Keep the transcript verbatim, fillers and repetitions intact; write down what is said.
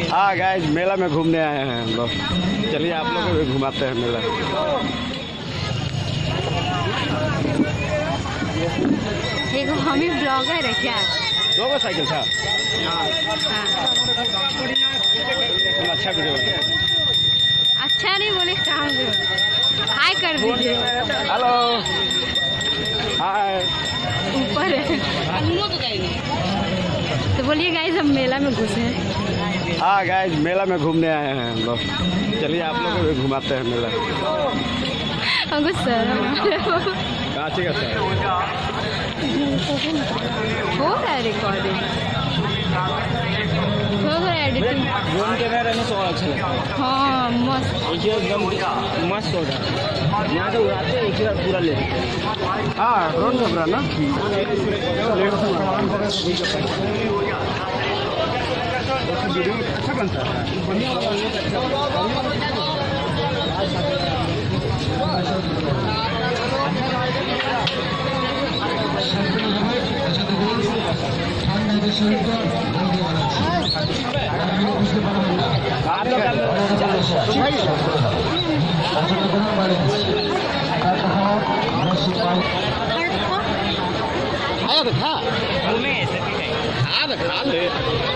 हाँ गाइस, मेला में घूमने आए हैं हम लोग। चलिए आप लोग को भी घुमाते हैं मेला। देखो हम ही ब्लॉगर है क्या? दो गो साइकिल था। हाँ। अच्छा वीडियो बना। अच्छा नहीं बोले काम करो, हाय कर दीजिए। Hello hi. ऊपर है तो बोलिए गाइस, हम मेला में घुसे हैं। हाँ गाइस, मेला में घूमने आए हैं हम लोग। चलिए आप लोग को भी घुमाते हैं मेला। हमको शर्म कांची का सर हो रहा है रिकॉर्डिंग, हो रहा है एडिटिंग। ड्रोन कैमरा में तो अच्छा लगता है। हाँ मस्त, एकदम मस्त हो रहा है। यहाँ से उड़ाते हैं, एक ही बार पूरा ले लेते हैं। हाँ ड्रोन कैमरा ना। वीडियो अच्छा बनता है। आया तो था, खा तो खा ले।